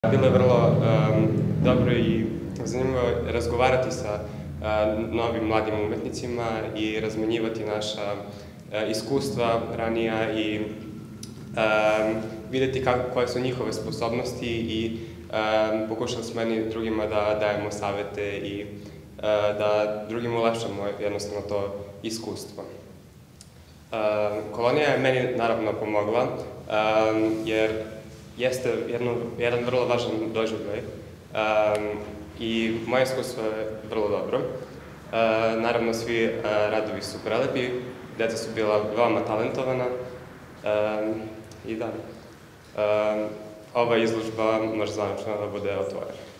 Bilo je vrlo dobro i zanimljivo razgovarati sa novim mladim umetnicima i razmenjivati naša iskustva ranija i videti koje su njihove sposobnosti i pokušali smo jedni drugima da dajemo savete i da drugim ulepšamo jednostavno to iskustvo. Kolonija je meni naravno pomogla jer jeste jedan vrlo važan doživljaj i moje iskustvo je vrlo dobro. Naravno, svi radovi su prelepi, deca su bila veoma talentovana i da, ova izložba može zvanično da bude otvorena.